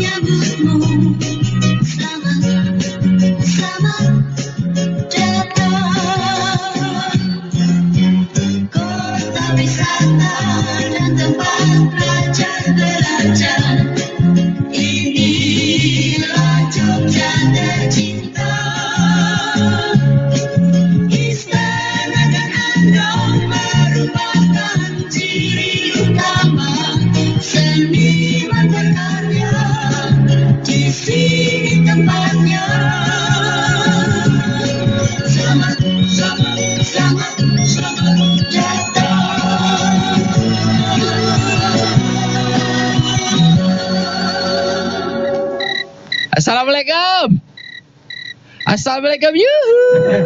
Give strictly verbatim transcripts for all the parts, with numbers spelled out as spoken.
menyebutmu. Selamat, selamat datang. Kota wisata dan tempat belajar belajar. Inilah Jogja tercinta. Istana dan Andong merupakan ciri utama seniman berkarya. Di sini tempatnya. Selamat, selamat, selamat, selamat datang. Assalamualaikum. Assalamualaikum. Yuhu.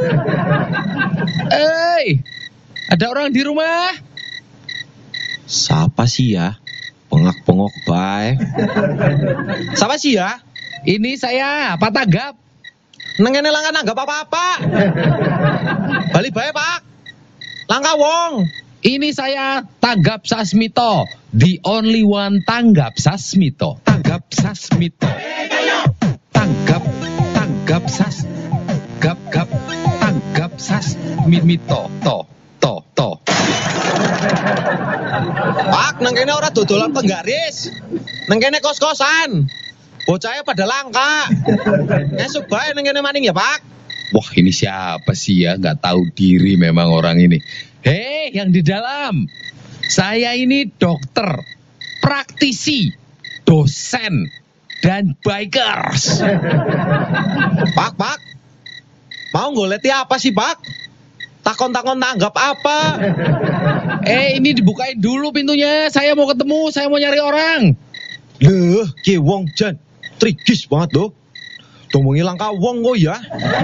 Hei, ada orang di rumah? Siapa sih ya? Pengak-pengok bae. Siapa sih ya? Ini saya, Pak Tanggap. Nengene langka nanggap apa-apa. Bali bae, Pak. Langka wong. Ini saya, Tanggap Sasmito. The only one Tanggap Sasmito. Tanggap Sasmito. Tanggap, Tanggap Sas. Gap, gap, Tanggap Sasmito. To, to, to. Pak, nengkene ora dodolan penggaris. Nengkene kos-kosan. Bocahnya pada langka. Ngesuk bae nengkene maning ya, Pak. Wah, ini siapa sih ya? Nggak tahu diri memang orang ini. Hei, yang di dalam. Saya ini dokter, praktisi, dosen, dan bikers. Pak, Pak. Mau ngoleti apa sih, Pak? Takon-takon tanggap apa? Eh, ini dibukain dulu pintunya. Saya mau ketemu, saya mau nyari orang. Leh, ki wong jan. Trigis banget loh. Tomongi langka wong kok ya.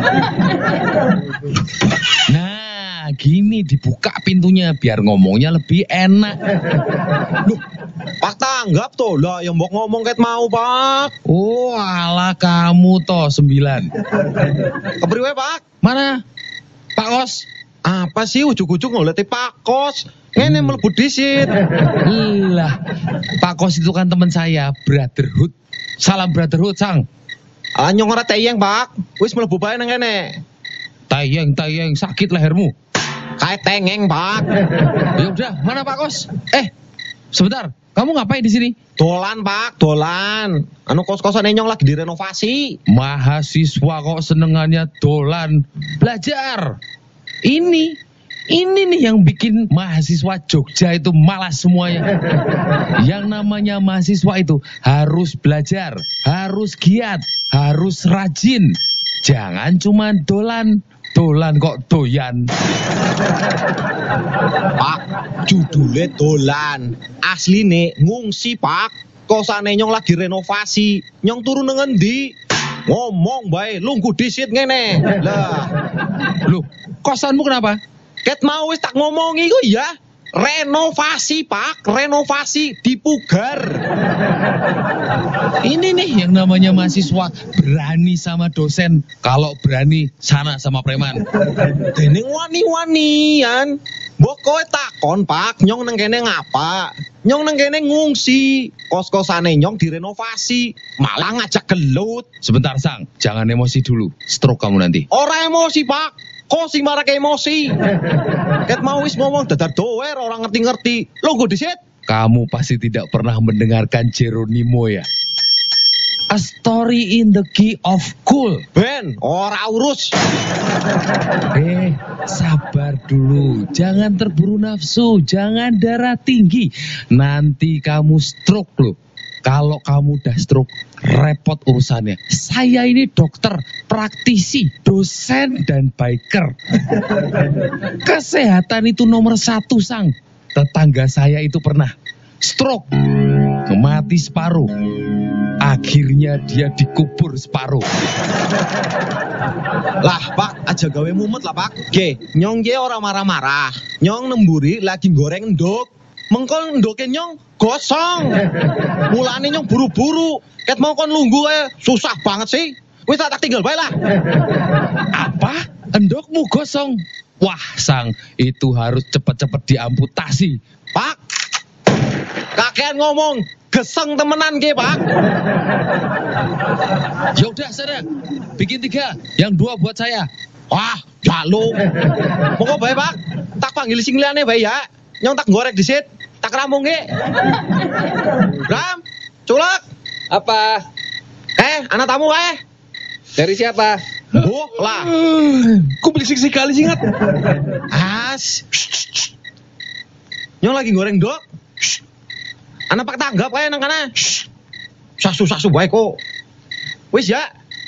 Nah, gini dibuka pintunya biar ngomongnya lebih enak. Loh, Pak Tanggap toh lah yang mau ngomong ket mau, Pak. Oh, alah kamu toh sembilan. Kepriwe, Pak? Mana? Pak Kos. Apa sih ujuk-ujuk ngoleti Pak Kos? Ngene mlebu disit. Lah, Pak Kos itu kan teman saya, brotherhood. Salam brotherhood, Sang. Ah nyong ora teyeng, Pak. Wis mlebu bae nang kene. Tayeng, tayeng, sakit lehermu. Kae tengeng, Pak. Ya udah, mana Pak Kos? Eh, sebentar. Kamu ngapain di sini? Dolan, Pak, dolan. Anu kos-kosan nyong lagi direnovasi. Mahasiswa kok senengannya dolan, belajar. Ini, ini nih yang bikin mahasiswa Jogja itu malas semuanya. Yang namanya mahasiswa itu harus belajar, harus giat, harus rajin. Jangan cuma dolan, dolan kok doyan. Pak, judulnya dolan. Asline ngungsi, Pak. Kosane nyong lagi renovasi. Nyong turun nang endi? Ngomong bae, lungguh disit ngene. Lah, Loh, kosanmu kenapa? ket mau wis tak ngomongi kok ya. Renovasi, Pak, renovasi dipugar. Ini nih yang namanya mahasiswa berani sama dosen. Kalau berani sana sama preman. Dening wani-wanian. Mbok kowe takon, Pak, nyong nang kene ngapa? Nyong nang kene ngungsi. Kos-kosane nyong direnovasi, malah ngajak gelut. Sebentar, Sang. Jangan emosi dulu. Stroke kamu nanti. Ora emosi, Pak. Kok sing marake emosi. Ket mau wis ngomong dadar doer orang ngerti-ngerti. Lho nggo disit. Kamu pasti tidak pernah mendengarkan Geronimo ya? A Story in the Key of Cool. Ben, ora urus. Eh, sabar dulu. Jangan terburu nafsu. Jangan darah tinggi. Nanti kamu stroke loh. Kalau kamu udah stroke, repot urusannya. Saya ini dokter, praktisi, dosen, dan biker. Kesehatan itu nomor satu, Sang. Tetangga saya itu pernah stroke, mati separuh. Akhirnya dia dikubur separuh. Lah, Pak, aja gawe mumet lah, Pak. Ge, nyong ge ora marah-marah. Nyong nemburi lagi goreng endok. Mengkon endoke nyong gosong. Mulane nyong buru-buru. Ket mau kon lungguh ae susah banget sih. Wis tak tinggal bae lah. Apa? Endokmu gosong? Wah, Sang, itu harus cepat-cepat diamputasi. Pak, kakean ngomong. geseng temenan ke, Pak. Ya udah, sana. Bikin tiga, yang dua buat saya. Wah, jalo. Monggo bae, Pak. Tak panggil sing liyane bae ya. Nyong tak gorek disit, tak rampung ke. Ram, culak. Apa? Eh, anak tamu eh. Dari siapa? Oh, lah. Kok berisik sekali sih, Ngat? As. Nyong lagi goreng dok. Anak pak tanggap kayak nang kana. Sasu-sasu bae kok. Wis ya.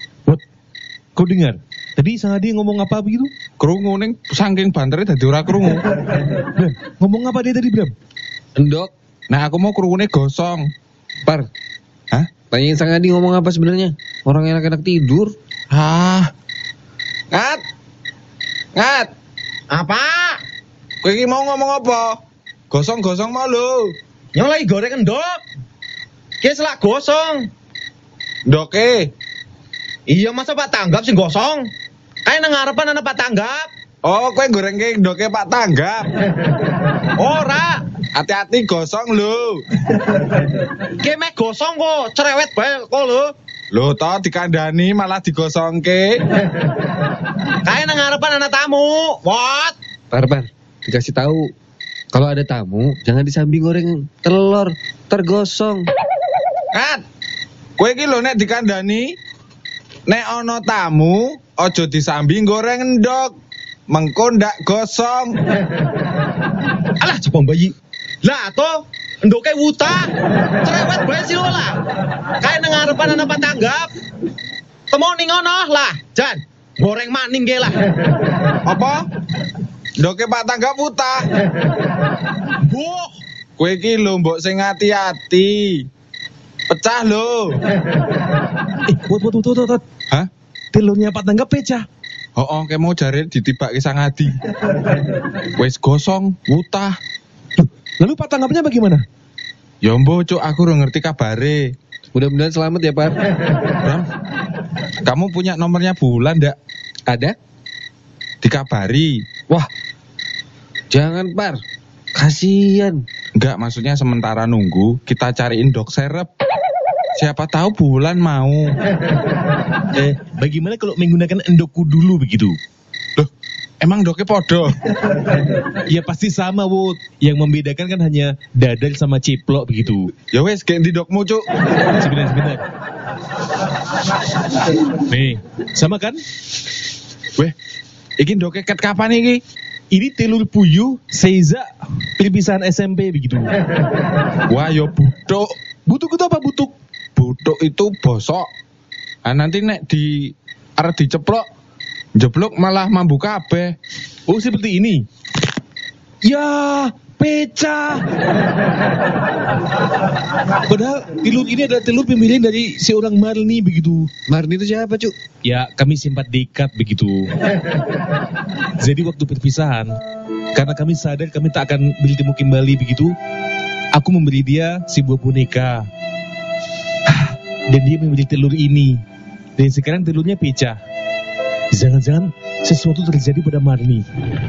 Kau dengar? Tadi sang Adi ngomong apa begitu? Krungu ning saking bantere dadi ora krungu. Bram, ngomong apa dia tadi, Bram? Endok. Nah, aku mau krungune gosong. Par. Hah? Tanyain Sang Adi ngomong apa sebenarnya? Orang enak-enak tidur. Ah. Ngat. Ngat. Apa? Kowe iki mau ngomong apa? Gosong-gosong mau lho. Nyong lagi goreng endok. Ki selak gosong. Ndoke. Iya masa pak tanggap sing gosong. Kayak nang ngarepan anak pak tanggap. Oh, kowe goreng ke ndoke Pak Tanggap. Ora. Hati-hati gosong lho. Ki mek gosong kok, cerewet bae kok lho. Lho toh dikandani malah digosongke. Kayak nang ngarepan anak tamu. What? Par, par. Dikasih tahu. Kalau ada tamu, jangan disambi goreng telur, tergosong. Ngat. Kowe iki lho nek dikandani nek ana tamu aja disambi goreng endok. Mengko ndak gosong. Alah cepong bayi. Lah to, endoke wuta. Cerewet bae sih lo lah. Kayak nang ngarepan anak pak tanggap. Temu ning ngono lah, Jan. Goreng maning ge lah. Apa? Ndoke Pak Tanggap utah. Buh. Kowe iki lho mbok sing hati-hati. Pecah lho. Eh, wot, wot, wot, wot, wot. Hah? Telurnya Pak Tanggap pecah. Oh, oh, kayak mau jare ditibake Sang Adi. Wes gosong, utah. Loh, lalu Pak Tanggapnya bagaimana? Ya mbok cuk, aku ora ngerti kabare. Mudah-mudahan selamat ya, Par. Bram, kamu punya nomornya Bulan ndak? Ada? Dikabari. Wah. Jangan, Par. Kasian. Enggak, maksudnya sementara nunggu kita cariin dok serep. Siapa tahu Bulan mau. Eh, bagaimana kalau menggunakan endokku dulu begitu? Loh, emang doknya podo? Ya pasti sama, Wot. Yang membedakan kan hanya dadar sama ciplok begitu. Ya wes, kayak di dokmu cuk. Sebentar, sebentar. Nih, sama kan? Weh, iki doknya ket kapan iki? Ini telur puyuh, Seiza, perpisahan S M P begitu. Wah, yo butuk. Butuk itu apa butuk? Butuk itu bosok. Ah, nanti nek di arep diceplok, jeblok malah mambu kabeh. Oh, seperti ini. Ya, pecah. Padahal telur ini adalah telur pemilihan dari seorang Marni begitu. Marni itu siapa, Cuk? Ya, kami sempat dekat begitu. Jadi waktu perpisahan, karena kami sadar kami tak akan bertemu kembali begitu, aku memberi dia sebuah boneka. Dan dia membeli telur ini. Dan sekarang telurnya pecah. Jangan-jangan sesuatu terjadi pada Marni.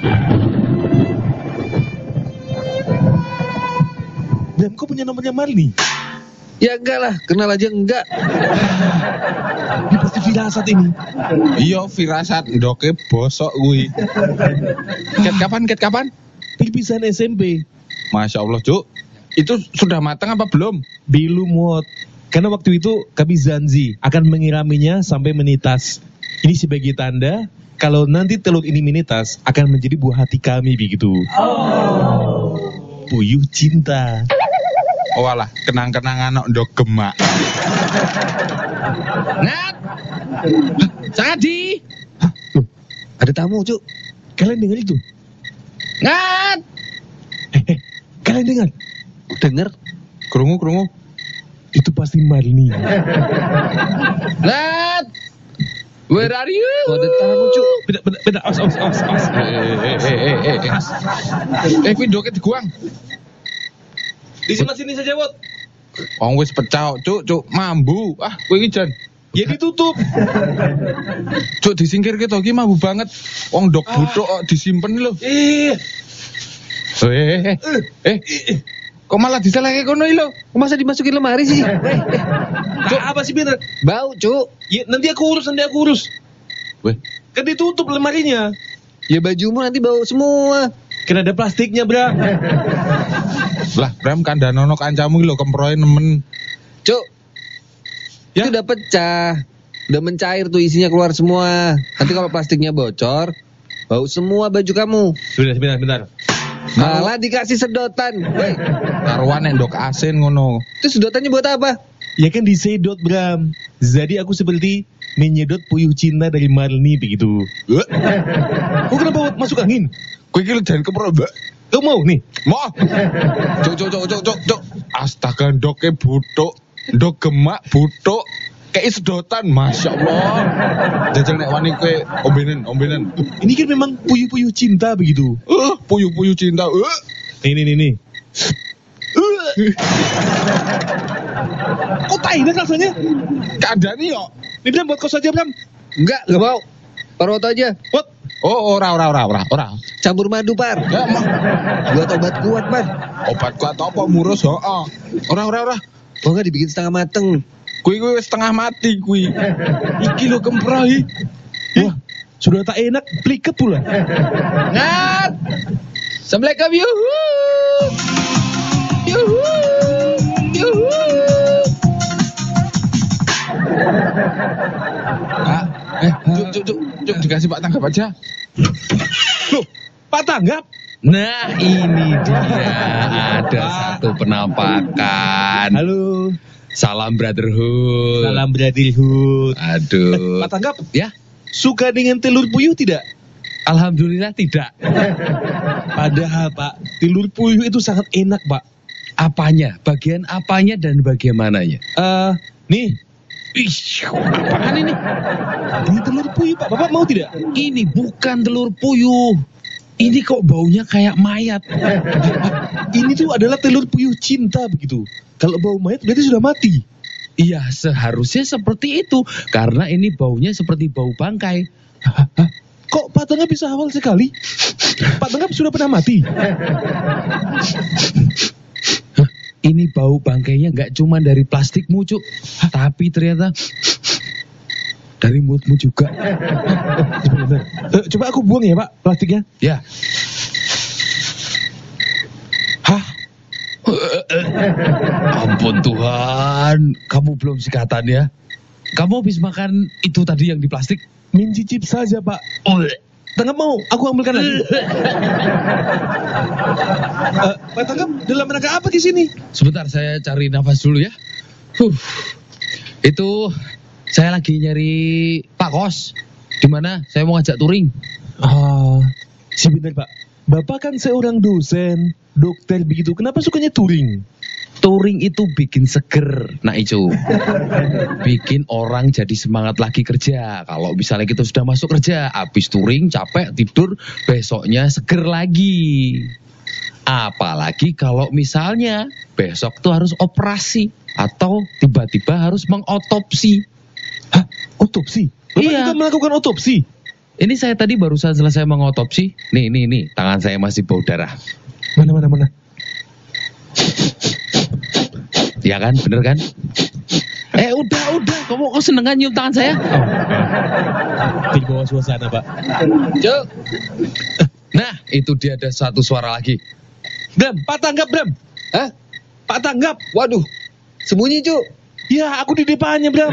Dan kau punya nomornya Marni? Ya enggak lah, kenal aja enggak. Ini pasti firasat ini. Iya, firasat doknya bosok kuwi. Ket kapan? Ket kapan? Perpisahan S M P. Masya Allah, Cuk. Itu sudah matang apa belum? Belum, Wot. Karena waktu itu kami janji akan mengiraminya sampai menitas. Ini sebagai tanda kalau nanti telur ini menitas akan menjadi buah hati kami begitu. Oh. Puyuh cinta. Oh alah, kenang-kenangan nok ndok gemak. Ngat. Sang Adi. Loh, ada tamu, Cuk. Kalian dengar itu? Ngat. Eh, eh, kalian dengar? Dengar? Krungu-krungu. Itu pasti Marni. Nat. Where are you? Oh, ada tamu, Cuk. Bentar, bentar, bentar. Awas, awas, awas, awas. Eh, eh, eh, eh, eh, eh. Eh, kuwi ndoknya diguang. Di sebelah sini saja, Wot. Wong wis pecah, Cuk, Cuk, mambu. Ah, kowe iki jan. Ya ditutup. Cuk, disingkir kita iki mambu banget. Wong ndok butuk kok disimpen lho. Eh, Eh, eh, eh. Kok malah diseleke kono iki lho? Masa dimasukin lemari sih? Cuk, apa sih bener? Bau, Cuk. Ya, nanti aku urus, nanti aku urus. Weh, Kan ditutup lemarinya. Ya bajumu nanti bau semua. Kan ada plastiknya, Bram. lah Bram kandhanono kancamu iki lho kemproe nemen. Cuk. Ya? Itu udah pecah. Udah mencair tuh isinya keluar semua. Nanti kalau plastiknya bocor, bau semua baju kamu. Sebentar, sebentar, sebentar. Malah dikasih sedotan. Woi, Karuan endok asin ngono. itu sedotannya buat apa? Ya kan disedot, Bram. Jadi aku seperti menyedot puyuh cinta dari Marni begitu. Eh, Kok kenapa masuk angin? kowe iki jan kempro, Mbak. Kau mau nih? Mau. Cuk cuk cuk cuk cuk cuk. Astaga ndoke butuk. Ndok gemak butuk. Kayak sedotan, Masya Allah. Jajal nek wani kowe ombenen, ombenen. Ini kan memang puyuh-puyuh cinta begitu. Eh, puyuh-puyuh cinta. Eh. Nih, nih, nih, nih. Kok tai banget rasanya? Kandhani yo. Nih, Bram, buat kau saja, Bram. Enggak, enggak mau. Parwoto aja. What? Oh, ora ora ora ora ora. Campur madu, Par. Ya, mah. Buat obat kuat, Par. Obat kuat apa murus, heeh. Ora ora ora. Mau nggak dibikin setengah mateng? Kuwi kuwi wis setengah mati kuwi. Iki lho kempro iki. Wah, sudah tak enak, pliket pula. Ngat. Assalamualaikum yuhu. Yuhu. Yuhu. Ah, eh, cuk cuk cuk, cuk dikasih Pak Tanggap aja. Loh, Pak Tanggap? Nah, ini dia ada satu penampakan. Halo. Salam brotherhood. Salam brotherhood. Aduh. Pak Tanggap, Ya, suka dengan telur puyuh tidak? alhamdulillah tidak. Padahal, Pak, telur puyuh itu sangat enak, Pak. Apanya? Bagian apanya dan bagaimananya? Eh, nih, Ih, apaan ini? ini telur puyuh, Pak. Bapak mau tidak? Ini bukan telur puyuh. Ini kok baunya kayak mayat. Ini tuh adalah telur puyuh cinta begitu. Kalau bau mayat berarti sudah mati. Iya, seharusnya seperti itu. Karena ini baunya seperti bau bangkai. Hah? Kok Pak Tanggap bisa hafal sekali? Pak Tanggap sudah pernah mati. Hah, ini bau bangkainya nggak cuma dari plastikmu, Cuk. Tapi ternyata dari mulutmu juga. Sebentar. Eh, coba aku buang ya, Pak, plastiknya. Ya. Hah? Ampun Tuhan, kamu belum sikatan ya? Kamu habis makan itu tadi yang di plastik? Mencicip saja, Pak. Oh, Tanggap mau, aku ambilkan lagi. Eh, Pak Tanggap, dalam rangka apa di sini? sebentar saya cari nafas dulu ya. Huh. Itu saya lagi nyari Pak Kos. Di mana? Saya mau ngajak touring. Ah, sebentar, Pak. Bapak kan seorang dosen, dokter begitu. Kenapa sukanya touring? Touring itu bikin seger, nah itu bikin orang jadi semangat lagi kerja. Kalau misalnya kita sudah masuk kerja, habis touring capek tidur, besoknya seger lagi. Apalagi kalau misalnya besok tuh harus operasi atau tiba-tiba harus mengotopsi. Hah? Otopsi? Bapak Iya. juga melakukan otopsi? Ini saya tadi barusan selesai mengotopsi. Nih, nih, nih, tangan saya masih bau darah. Mana, mana, mana? Ya kan, bener kan? Eh udah, udah, kamu kok senengan nyium tangan saya? Di bawah suasana, Pak. Cuk. Nah, itu dia ada satu suara lagi. Bram, Pak Tanggap, Bram. Hah? Pak Tanggap. Waduh, sembunyi, Cuk. Ya, aku di depannya, Bram.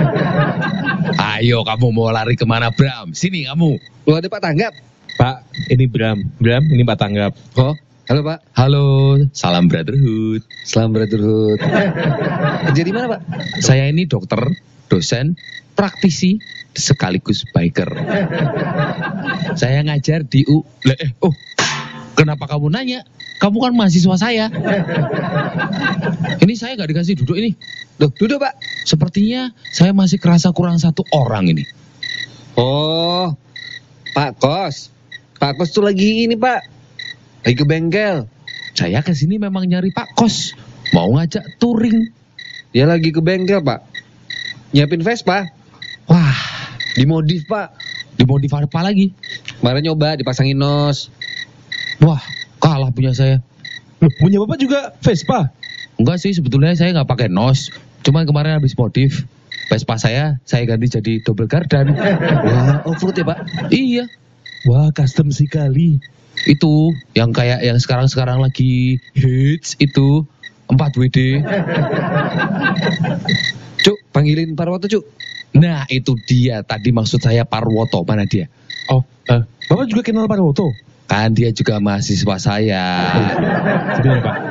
Ayo, kamu mau lari kemana, Bram? Sini kamu. Lu ada Pak Tanggap? Pak, ini Bram. Bram, ini Pak Tanggap. Oh, halo Pak. Halo, salam brotherhood. Salam brotherhood. Kerja di mana, Pak? Saya ini dokter, dosen, praktisi, sekaligus biker. Saya ngajar di U. Lah, eh, oh, kenapa kamu nanya? Kamu kan mahasiswa saya. Ini saya nggak dikasih duduk ini. Duh, duduk, Pak. Sepertinya saya masih kerasa kurang satu orang ini. Oh, Pak Kos. Pak Kos tuh lagi ini, Pak. Lagi ke bengkel. Saya kesini memang nyari Pak Kos. Mau ngajak touring. Dia lagi ke bengkel, Pak. Nyiapin Vespa. Wah, Dimodif, Pak. dimodif apa lagi? Kemarin nyoba dipasangin nos. Wah, kalah punya saya. Loh, punya Bapak juga Vespa? Enggak sih, sebetulnya saya nggak pakai nos. Cuman kemarin habis modif Vespa saya, saya ganti jadi double gardan. Wah, off-road ya Pak? Iya, Wah, custom sekali. itu yang kayak yang sekarang-sekarang lagi hits itu empat W D. Cuk, panggilin Parwoto Cuk. Nah, itu dia tadi maksud saya Parwoto, mana dia? Oh, eh, Bapak juga kenal Parwoto? Kan dia juga mahasiswa saya. Sebenarnya Pak.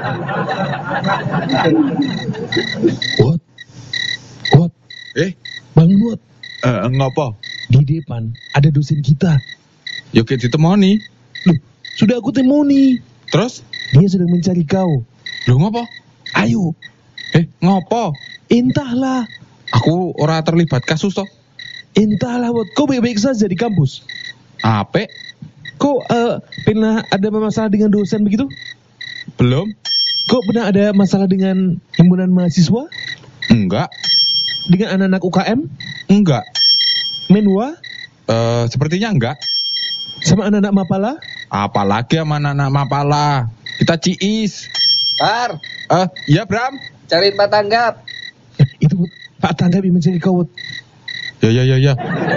What? What? Eh, Bang Nuat, eh, ngopo? di depan ada dosen kita. Yo ke ditemoni. Loh, sudah aku temoni. Terus, Dia sedang mencari kau. lho ngopo? Ayo, Eh, ngopo? entahlah. Aku ora terlibat kasus toh. Entahlah, Wat. Kau baik-baik saja di kampus. Ape? Kau eh, pernah ada masalah dengan dosen begitu? Belum? Kau pernah ada masalah dengan himpunan mahasiswa? Enggak. Dengan anak-anak U K M? Enggak. Menwa? Eh, sepertinya enggak. Sama anak-anak Mapala? Apalagi sama anak-anak Mapala. Kita ciis. Par, Eh, iya Bram. cariin Pak Tanggap. Eh, itu Wat. Pak Tanggap yang mencari kau, Wat. Ya ya ya ya.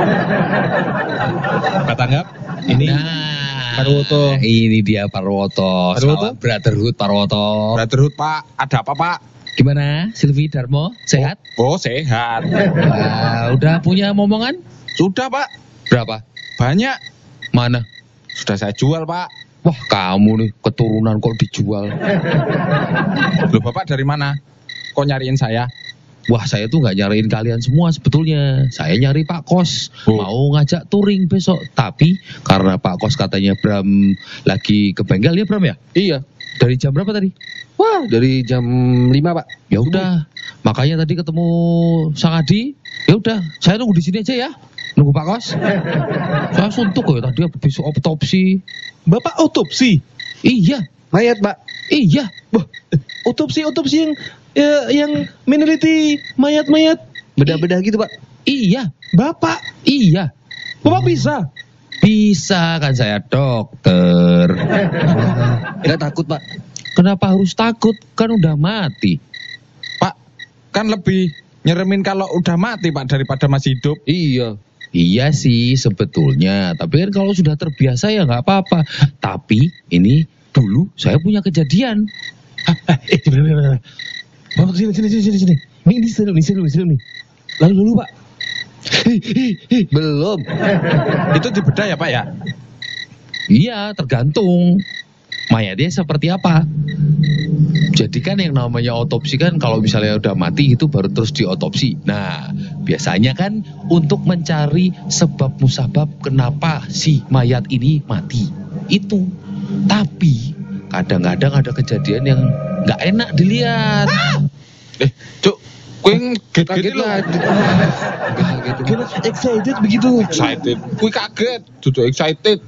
Pak Tanggap? Ini Nah, Parwoto. ini dia Parwoto. Parwoto? Salam Brotherhood Parwoto. Brotherhood Pak, ada apa Pak? Gimana, Silvi Darmo? Sehat? Oh sehat. Wah, udah punya momongan? Sudah Pak. Berapa? Banyak. Mana? Sudah saya jual Pak. Wah, kamu nih keturunan kok dijual. Loh Bapak dari mana? Kok nyariin saya? Wah, saya tuh nggak nyariin kalian semua sebetulnya. Saya nyari Pak Kos. Oh. Mau ngajak touring besok. Tapi karena Pak Kos katanya Bram lagi ke bengkel ya Bram ya? Iya. Dari jam berapa tadi? Wah, dari jam lima Pak. Ya udah. Makanya tadi ketemu Sang Adi. Ya udah, saya tunggu di sini aja ya. Nunggu Pak Kos. Saya suntuk ya tadi besok otopsi. Bapak otopsi? Iya, Mayat Pak. iya. Wah, otopsi-otopsi yang ya, yang meneliti mayat-mayat. Bedah-bedah gitu Pak. Iya, Bapak, iya. Bapak bisa? Bisa kan saya dokter. Enggak takut Pak. Kenapa harus takut? Kan udah mati. Pak, kan lebih nyeremin kalau udah mati Pak daripada masih hidup. Iya. Iya sih sebetulnya. Tapi kan kalau sudah terbiasa ya nggak apa-apa. Tapi ini dulu saya punya kejadian. Ah, ah, eh, bener, bener, bener. Bapak sini, sini, sini, sini, sini. Ini, ini seru nih, seru nih, seru nih. Lalu dulu Pak. Hei, hei, hei. Belum. Itu dibedah ya Pak ya? Iya, tergantung mayatnya seperti apa. Jadi kan yang namanya otopsi kan kalau misalnya udah mati itu baru terus diotopsi. Nah, biasanya kan untuk mencari sebab musabab kenapa si mayat ini mati. Itu. Tapi kadang-kadang ada kejadian yang nggak enak dilihat. Eh, Cuk, kuing Kaget kaget lah. lah. Kaget. Kena excited begitu. Excited. Kuing kaget, duduk excited.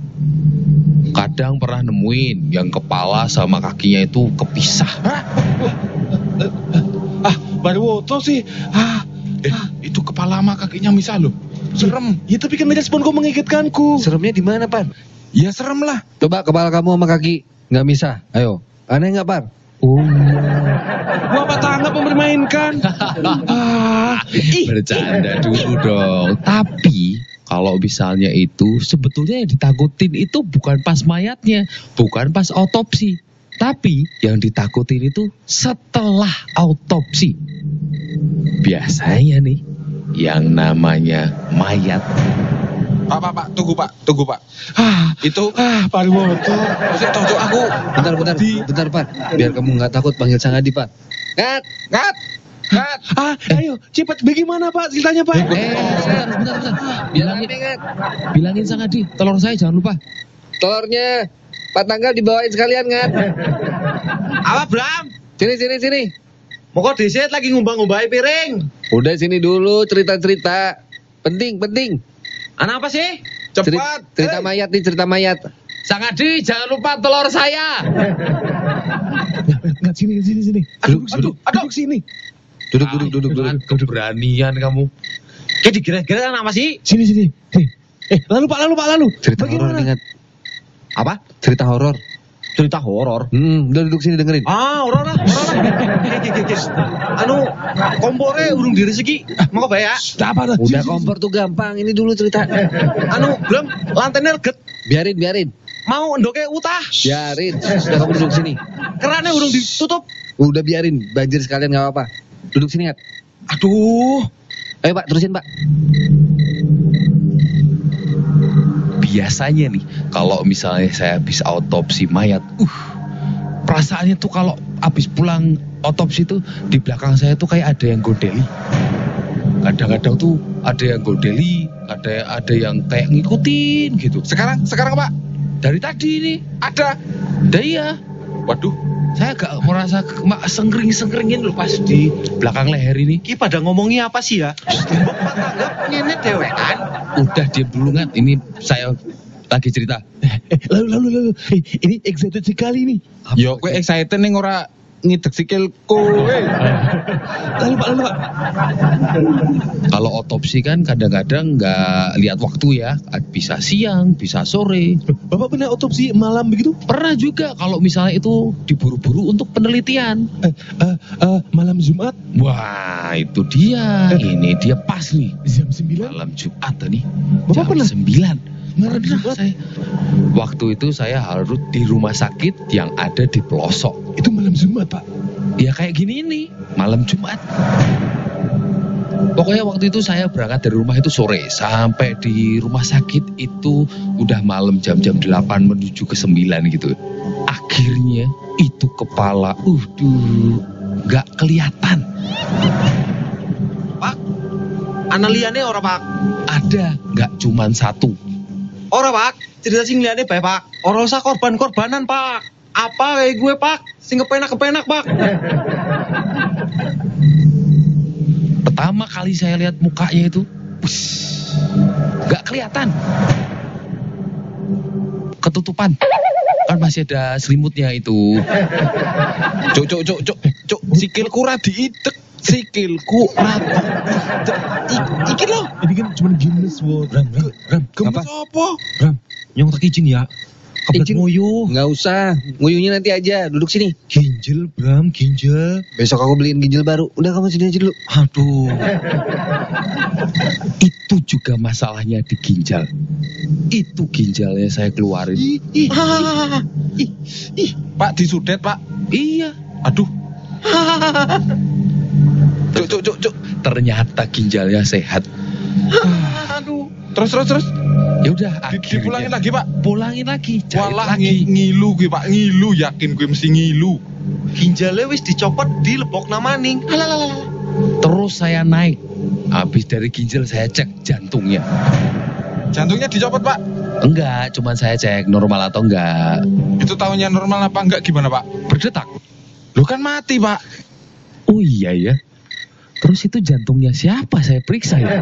Kadang pernah nemuin yang kepala sama kakinya itu kepisah. Ah, Parwoto sih. Ah, Eh, itu kepala sama kakinya misal loh. Serem. ya tapi kan respon kau mengagetkanku. Seremnya di mana Pak? Ya serem lah. Coba kepala kamu sama kaki nggak bisa. Ayo. Aneh nggak Pak? Oh iya. Wah, Pak Tanggap mempermainkan. Ah, ih. Bercanda dulu dong. Tapi kalau misalnya itu sebetulnya yang ditakutin itu bukan pas mayatnya, bukan pas otopsi. Tapi yang ditakutin itu setelah autopsi. Biasanya nih yang namanya mayat. Pak, Pak, Pak, tunggu Pak, tunggu Pak. Ah, Itu, ah, Parwoto. Cuk, Cuk, aku. Bentar, bentar, bentar Pak. Biar kamu nggak takut panggil Sang Adi Pak. Kat. Kat, kat. Ah, ayo, cepat. Bagaimana Pak ceritanya Pak? Eh, sebentar, sebentar, sebentar. Bilangin, Kat. bilangin Sang Adi, telur saya jangan lupa. Telurnya Pak Tanggal dibawain sekalian Kat. Apa Bram? Sini, sini, sini. Moko disit lagi ngumbang-ngumbahi piring. Udah sini dulu cerita-cerita. Penting, penting. Anak apa sih? Cepat. Cerita, cerita Eh. mayat nih, cerita mayat. Sang Adi, jangan lupa telur saya. Enggak, sini, sini, sini. Duduk, duduk, duduk sini. Duduk, duduk, duduk, duduk. Dengan keberanian kamu. Kayak dikira-kira anak apa sih? Sini, sini. Sini. Eh, lalu Pak, lalu Pak, lalu. Cerita horor Bagaimana? ingat. Apa? Cerita horor. Cerita horor. Hmm, udah duduk sini dengerin. Ah, ora lah, ora lah. Ki, ki, ki, ki. Anu, kompore urung diresiki. Monggo bae ya. Apa dah? Udah kompor tuh gampang, ini dulu cerita. Anu, Bram, lantainya reget. Biarin, biarin. Mau endoke utah. Biarin. Sudah kamu duduk sini. Kerannya urung ditutup. Udah biarin, banjir sekalian nggak apa-apa. Duduk sini, Ngat. Aduh. Ayo Pak, terusin Pak. Biasanya nih, kalau misalnya saya habis autopsi mayat, uh, perasaannya tuh kalau habis pulang autopsi tuh di belakang saya tuh kayak ada yang godeli. Kadang-kadang tuh ada yang godeli, ada ada yang kayak ngikutin gitu. Sekarang, sekarang Pak, Dari tadi nih, ada. dah iya. Waduh, Saya gak merasa mak sengkring-sengkringin loh pas di belakang leher ini. Ki pada ngomongin apa sih ya? Mbok tanggap nyenet dewe kan. Udah diam dulu kan, ini saya lagi cerita. Lalu, lalu, lalu. Eh, ini excited sekali nih. yo kowe excited ning ora ngidek sikilku. Eh. Lalu Pak, lalu Pak. Kalau otopsi kan kadang-kadang nggak lihat waktu ya, bisa siang, bisa sore. Bapak pernah otopsi malam begitu? Pernah juga kalau misalnya itu diburu-buru untuk penelitian. Eh, eh, eh, malam Jumat Wah, itu dia. Ini dia pas nih. jam sembilan. Malam Jumat nih. Bapak Jam pernah? sembilan. Malam Pernah Jumat? saya. Waktu itu saya harus di rumah sakit yang ada di pelosok. Itu malam Jumat Pak. Ya kayak gini nih, malam Jumat. Pokoknya waktu itu saya berangkat dari rumah itu sore. Sampai di rumah sakit itu udah malam jam-jam delapan menuju ke sembilan gitu. Akhirnya itu kepala, udah gak kelihatan. Pak, analiane ora Pak. Ada, gak cuman satu. Ora Pak, cerita sing liyane bae Pak. Ora usah korban-korbanan Pak. Apa kayak gue Pak, sing kepenak-kepenak Pak. Pertama kali saya lihat mukanya itu, wuss, gak kelihatan. Ketutupan. Kan masih ada selimutnya itu. Cuk, cuk, cuk, cuk, cuk, sikilku ra diidek. Sikilku ra diidek. I- Iki lho. Ini kan cuma gemes wo. Ram, Ram, Ram. Gemes apa? Ram, nyong tak izin ya. Kebelet Izin. ngoyo. Nggak usah, nguyunya nanti aja. Duduk sini. Ginjal, Bram, ginjal. Besok aku beliin ginjal baru. Udah kamu sini aja dulu. Aduh. Itu juga masalahnya di ginjal. Itu ginjalnya saya keluarin. Ih, Ah, ih, ih. Pak disudet, Pak. Iya, Aduh. Cuk, cuk, cuk, cuk. ternyata ginjalnya sehat. aduh. Terus, terus, terus. Ya udah, Di- Dipulangin lagi, Pak. Pulangin lagi, jahit Walah lagi. ngi- ngilu gue, Pak. Ngilu, yakin gue mesti ngilu. Ginjalnya wis dicopot di lebok namaning. Alalala. Terus saya naik. Habis dari ginjal saya cek jantungnya. Jantungnya dicopot, Pak. Enggak, cuman saya cek normal atau enggak. Itu tahunnya normal apa enggak gimana, Pak? Berdetak. Lu kan mati, Pak. Oh iya ya. Terus itu jantungnya siapa saya periksa ya?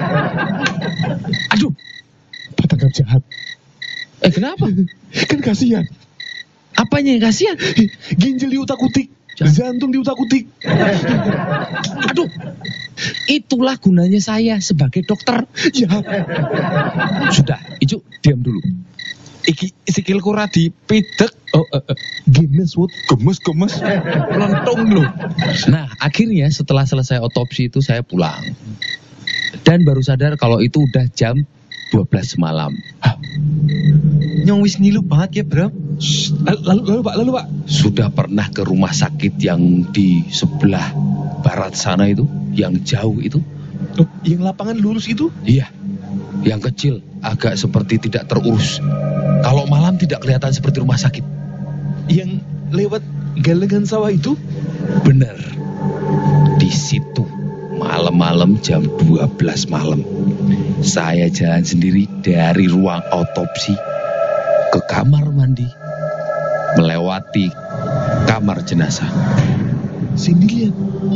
Aduh, Pak tanggap jahat. eh kenapa? Kan kasihan. Apanya yang kasihan? Ginjal diutak-utik. Jantung diutak-utik. Aduh, itulah gunanya saya sebagai dokter. Jahat. Sudah, Icu, diam dulu. Iki sikilku ra dipidek. Oh, eh, eh, gemes wot. Gemes, gemes. Lentung lho. Nah, akhirnya setelah selesai otopsi itu saya pulang. Dan baru sadar kalau itu udah jam dua belas malam. Nyong wis ngilu banget ya, Bram. Lalu, lalu, lalu Pak, lalu Pak. Sudah pernah ke rumah sakit yang di sebelah barat sana itu, yang jauh itu? Oh, yang lapangan lurus itu? Iya, yang kecil, agak seperti tidak terurus. Kalau malam tidak kelihatan seperti rumah sakit. Yang lewat galengan sawah itu? Bener, di situ malam-malam jam dua belas malam. Saya jalan sendiri dari ruang otopsi ke kamar mandi, melewati kamar jenazah. Sendirian.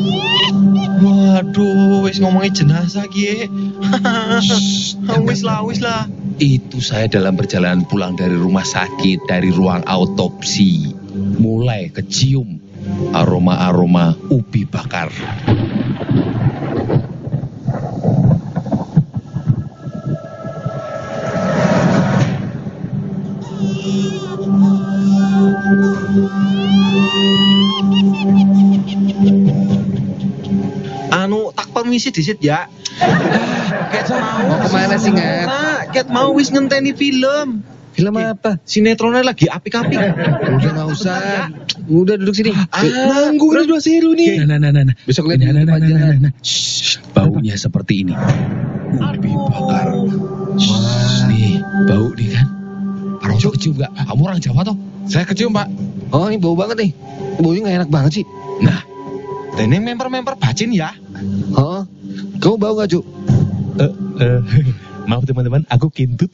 Waduh, wis ngomongin jenazah ki. Wis lah, wis lah. Itu saya dalam perjalanan pulang dari rumah sakit, dari ruang autopsi. Mulai kecium aroma-aroma ubi bakar. permisi disit ya. Ket mau. Mau kemana sih, Ngat? Nah, Ket mau wis ngenteni film. Film apa? Sinetronnya lagi apik-apik. Udah nggak usah. Udah duduk sini. Ah, Nanggung ini dua seru nih. Nah, nah, nah, nah. Besok lihat Nah, nah, di nah, depan nah, jalan. nah, nah. Shh, baunya seperti ini. Ubi bakar. Shh, nih, bau nih kan. Pak Rojo kecium nggak? Kamu orang Jawa toh? Saya kecium, Pak. Oh, ini bau banget nih. Baunya nggak enak banget sih. Nah, Dene member-member bacin ya. Oh, kamu bau nggak, Cuk? Eh, eh, maaf teman-teman, aku kintut.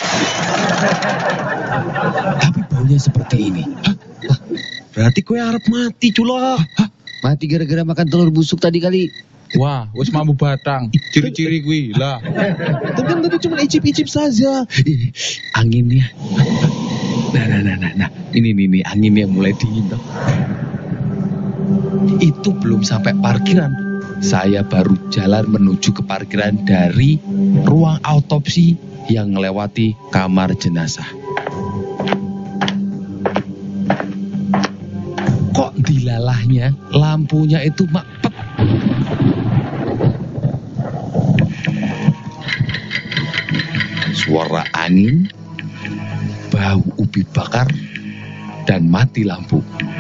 tapi baunya seperti ini. Berarti kowe arep mati culo. Mati gara-gara makan telur busuk tadi kali. Wah, wis mampu batang. Ciri-ciri kuwi lah. Tapi kan tadi cuma icip-icip saja. Ih, anginnya. Nah, nah, nah, nah, nah. Ini nih, nih anginnya mulai dingin toh. Itu belum sampai parkiran. Saya baru jalan menuju ke parkiran dari ruang autopsi yang melewati kamar jenazah. Kok dilalahnya lampunya itu mapet. Suara angin, bau ubi bakar, dan mati lampu.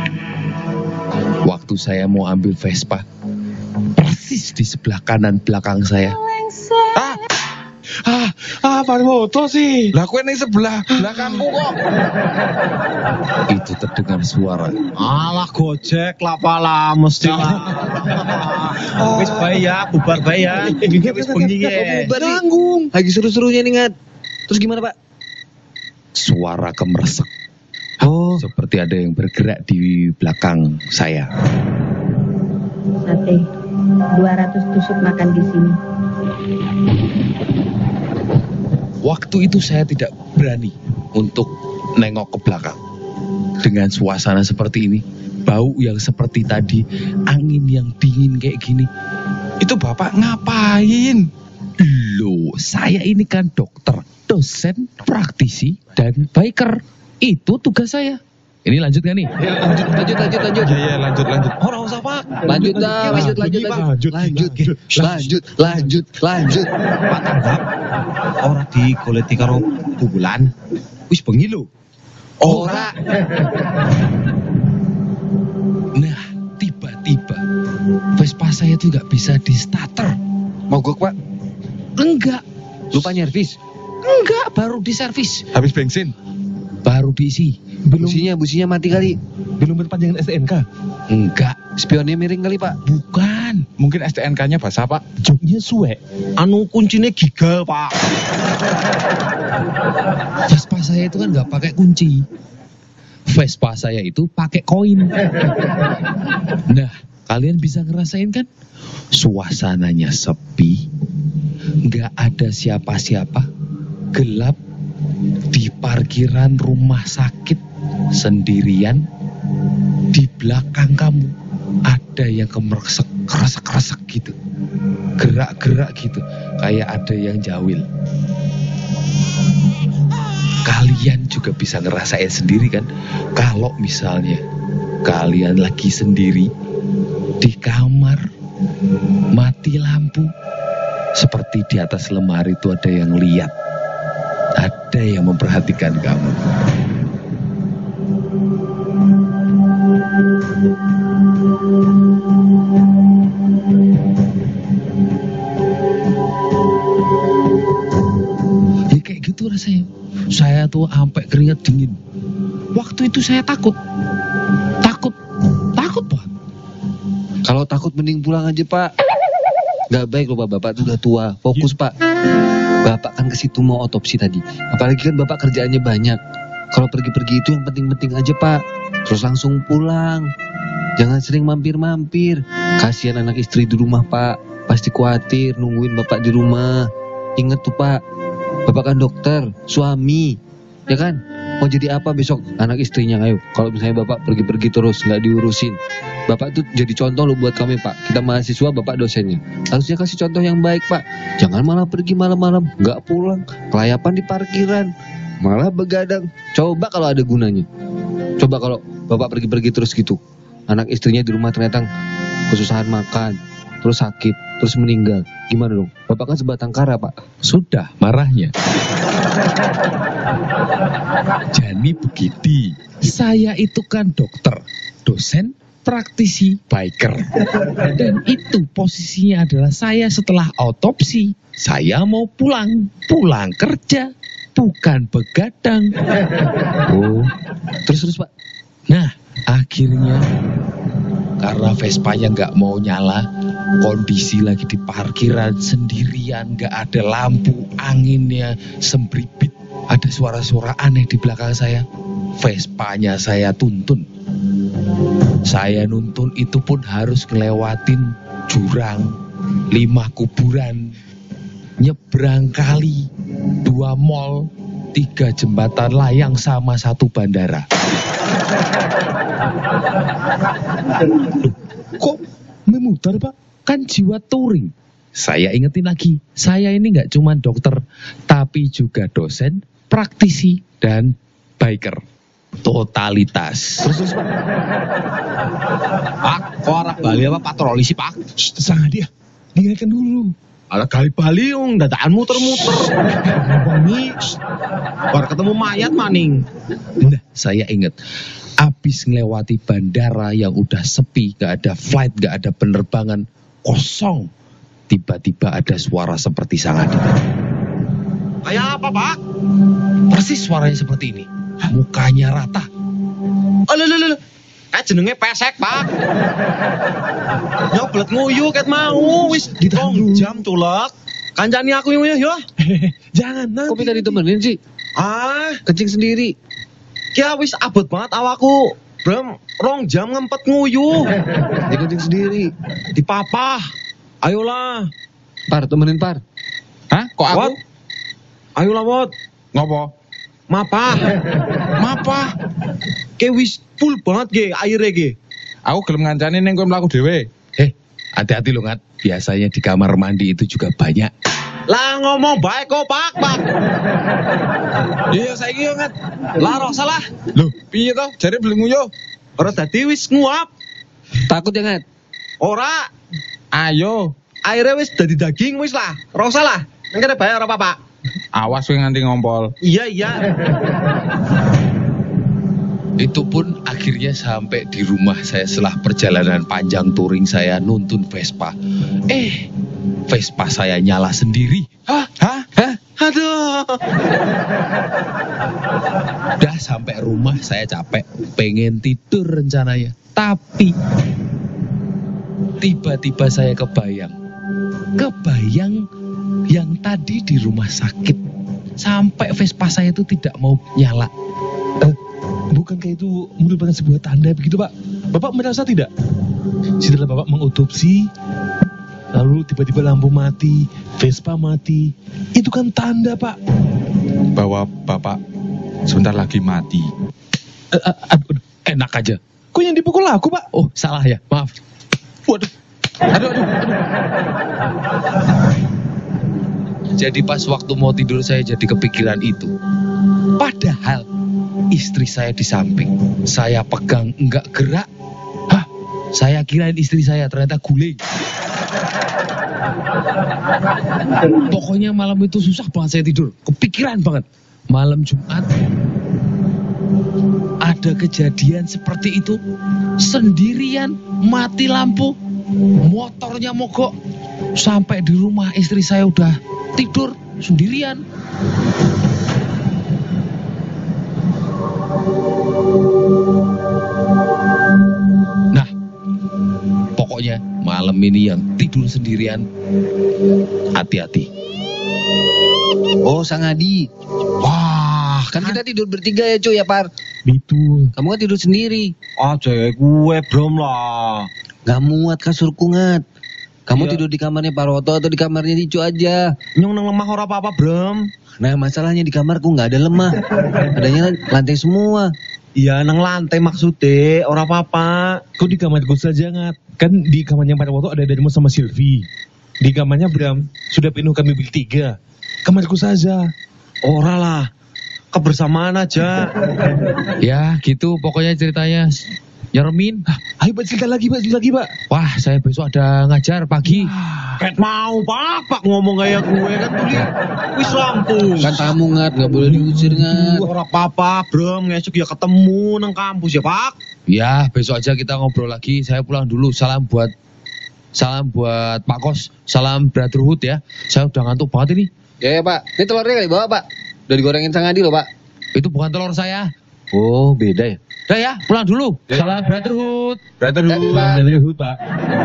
Waktu saya mau ambil Vespa, persis di sebelah kanan belakang saya. Ah, ah, ah, foto sih. Lah kowe ning sebelah belakangku kok. Itu terdengar suara. Alah gojek lah pala mesti lah. Wis bae ya, bubar bae ya. Wis bengi ya. Bubar nih. Lagi seru-serunya nih, Ngat. Terus gimana, Pak? Suara kemeresek. Oh, Seperti ada yang bergerak di belakang saya. Sate, dua ratus tusuk makan di sini. Waktu itu saya tidak berani untuk nengok ke belakang. Dengan suasana seperti ini, bau yang seperti tadi, angin yang dingin kayak gini. Itu Bapak ngapain? Loh, saya ini kan dokter, dosen, praktisi, dan biker. Itu tugas saya. Ini lanjut gak nih? lanjut, lanjut, lanjut, lanjut. Iya, iya, lanjut, lanjut. Ora usah, Pak. Lanjut dah, lanjut, lanjut, lanjut, lanjut, lanjut, lanjut, lanjut. Pak tanggap. Ora digoleti karo bubulan. Wis bengi lho. Ora. Nah, tiba-tiba Vespa saya tuh gak bisa di starter. Mogok, Pak. Enggak, Lupa nyervis. enggak, baru diservis, Habis bensin. baru diisi. Belum. Businya, businya mati kali. Belum berpanjangan S T N K. Enggak, Spionnya miring kali, Pak. bukan. Mungkin S T N K-nya basah, Pak. Joknya suwe. Anu kuncine gigal, Pak. Vespa saya itu kan nggak pakai kunci. Vespa saya itu pakai koin. Nah, kalian bisa ngerasain kan? Suasananya sepi, nggak ada siapa-siapa, gelap, di parkiran rumah sakit sendirian. Di belakang kamu ada yang kemeresek, keresek-keresek gitu, gerak-gerak gitu, kayak ada yang jawil. Kalian juga bisa ngerasain sendiri kan, kalau misalnya kalian lagi sendiri di kamar, mati lampu, seperti di atas lemari itu ada yang lihat, ada yang memperhatikan kamu. Ya kayak gitu rasanya. Saya tuh sampai keringat dingin. Waktu itu saya takut. Takut. Takut, Pak. Kalau takut mending pulang aja, Pak. Gak baik loh, Pak. Bapak tuh udah tua. Fokus, Pak. Bapak kan ke situ mau otopsi tadi. Apalagi kan Bapak kerjaannya banyak. Kalau pergi-pergi itu yang penting-penting aja, Pak. Terus langsung pulang. Jangan sering mampir-mampir. Kasihan anak istri di rumah, Pak. Pasti khawatir nungguin Bapak di rumah. Ingat tuh, Pak. Bapak kan dokter, suami. Ya kan? Mau jadi apa besok anak istrinya, ayo. Kalau misalnya Bapak pergi-pergi terus nggak diurusin. Bapak tuh jadi contoh loh buat kami, Pak. Kita mahasiswa, Bapak dosennya. Harusnya kasih contoh yang baik, Pak. Jangan malah pergi malam-malam, nggak pulang, kelayapan di parkiran, malah begadang. Coba kalau ada gunanya. Coba kalau Bapak pergi-pergi terus gitu. Anak istrinya di rumah ternyata kesusahan makan, terus sakit. terus meninggal. Gimana dong? Bapak kan sebatang kara, Pak. Sudah marahnya. Jadi begini, saya itu kan dokter, dosen, praktisi, biker. Dan itu posisinya adalah saya setelah autopsi. Saya mau pulang, pulang kerja, bukan begadang. Oh, terus-terus Pak. Nah, akhirnya karena Vespanya nggak mau nyala, kondisi lagi di parkiran sendirian, nggak ada lampu, anginnya sembribit, ada suara-suara aneh di belakang saya. Vespanya saya tuntun. Saya nuntun itu pun harus ngelewatin jurang, lima kuburan, nyebrang kali, dua mall, tiga jembatan layang sama satu bandara. Kok memutar Pak? Kan jiwa touring. Saya ingetin lagi, saya ini nggak cuma dokter, tapi juga dosen, praktisi, dan biker. Totalitas. Terus terus Pak. Pak, kok arah Bali apa patroli sih Pak? Sangat dia. Dengarkan dulu. Ala kali Bali yung dadaan muter-muter. Wangi. Baru ketemu mayat maning. Nah, saya ingat, abis ngelewati bandara yang udah sepi, gak ada flight, gak ada penerbangan, kosong. Tiba-tiba ada suara seperti Sangadi. Kayak apa Pak? Persis suaranya seperti ini. Mukanya rata. Oh lho lho lho. Kayak jenenge pesek Pak. Nyoblet nguyu ket mau wis ditong jam tulak. Kancani aku nguyu yo. Jangan nanti. Kok minta ditemenin sih? Ah, Kencing sendiri. kia wis abot banget awakku. Bram, rong jam ngempet nguyu. Dia kencing sendiri. Di papa. Ayolah. Par, temenin Par. Hah? Kok aku? Wot. Ayolah Wot. Ngopo? Mapa. Mapa? Kayak wis full banget ge airnya ge. Aku gelem ngancani ning kowe mlaku dhewe. Eh, hati-hati loh Ngat. Biasanya di kamar mandi itu juga banyak. Lah ngomong baik kok Pak, Pak. Iya saiki yo ngat. Lah roh salah. Loh, piye to? Jare belum nguyu. Ora dadi wis nguap. Takut ya, Ngat? Ora Ayo, airnya wis dadi daging wis lah. Ora salah. Nang kene bae ora apa-apa. awas kowe nganti ngompol. Iya iya. Itu pun akhirnya sampai di rumah saya setelah perjalanan panjang touring saya nuntun Vespa. Eh, Vespa saya nyala sendiri. Hah? Hah? Hah? Aduh. Udah sampai rumah saya capek, pengen tidur rencananya. Tapi tiba-tiba saya kebayang. Kebayang yang tadi di rumah sakit. Sampai Vespa saya itu tidak mau nyala. Eh, bukankah itu merupakan sebuah tanda begitu Pak? Bapak merasa tidak? Setelah Bapak mengotopsi, lalu tiba-tiba lampu mati, Vespa mati, itu kan tanda Pak. Bahwa Bapak sebentar lagi mati. Eh, eh, aduh, enak aja. Kok yang dipukul aku Pak? Oh, salah ya, maaf. Waduh, Aduh, aduh, aduh. Jadi pas waktu mau tidur saya jadi kepikiran itu. Padahal istri saya di samping. Saya pegang enggak gerak. Hah? Saya kirain istri saya ternyata guling. Pokoknya malam itu susah banget saya tidur. Kepikiran banget. Malam Jumat ada kejadian seperti itu. Sendirian, mati lampu, motornya mogok. Sampai di rumah istri saya udah tidur sendirian. Nah, pokoknya malam ini yang tidur sendirian, hati-hati. Oh, Sangadi. Wah, Kan kita tidur bertiga ya cuy ya Par. betul. Kamu kan tidur sendiri. aja gue brom lah. Gak muat kasurku Ngat. Kamu Iya. tidur di kamarnya Paroto atau di kamarnya Icu aja. Nyong nang lemah ora apa-apa, Bram. Nah masalahnya di kamarku nggak ada lemah. Adanya lantai semua. Iya nang lantai maksudnya, ora apa-apa. Kok di kamarku saja Ngat? Kan di kamarnya Pak Woto ada Darmo sama Silvi. Di kamarnya Bram sudah penuh kami bertiga. Kamarku saja. Ora lah. Kebersamaan aja. Ya gitu pokoknya ceritanya. Nyeremin. Ayo Pak, cerita lagi Pak, cerita lagi Pak. Wah, saya besok ada ngajar pagi. Ket mau pak, pak ngomong kayak gue kan tuli. Wis rampung. Kan tamu ngat, nggak boleh diusir ngat. Ora apa-apa, Bro. Ngesuk ya ketemu nang kampus ya, Pak. Ya, besok aja kita ngobrol lagi. Saya pulang dulu. Salam buat salam buat Pak Kos. Salam brotherhood ya. Saya udah ngantuk banget ini. Ya ya Pak, ini telurnya kali bawa Pak. Udah digorengin Sang Adi loh Pak. Itu bukan telur saya. Oh beda ya. Udah ya, pulang dulu. Salam brotherhood. Brotherhood, Pak. Brotherhood Pak.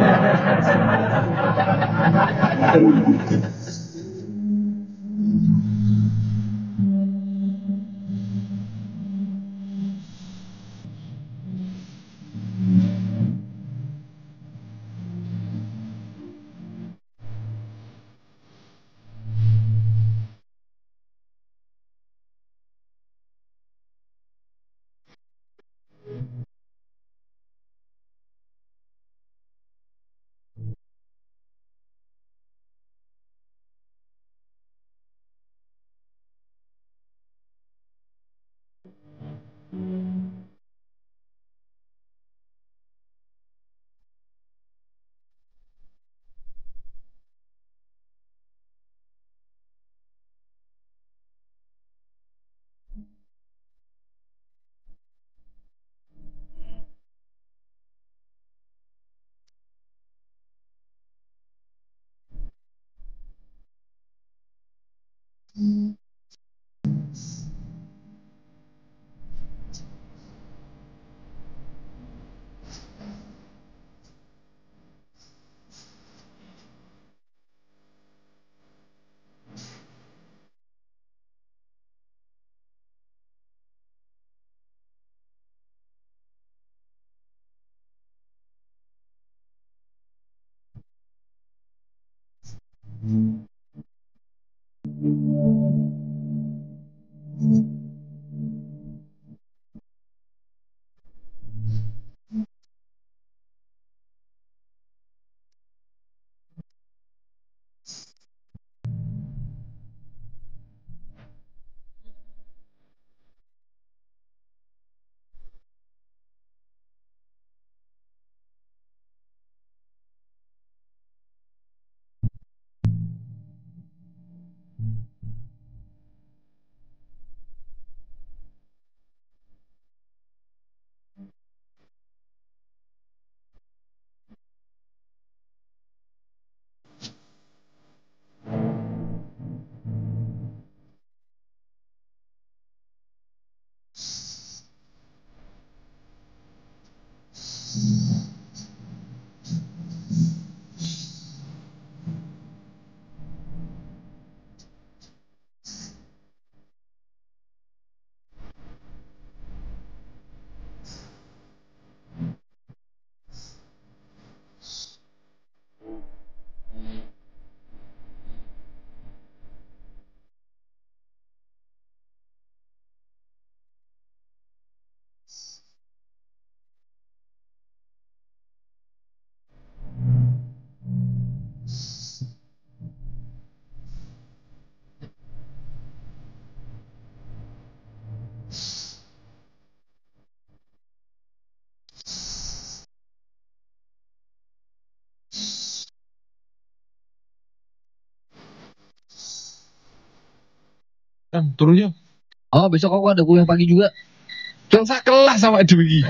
Kan turun yuk. Oh besok aku ada kuliah pagi juga. Jangan sak kelas sama Dewi iki.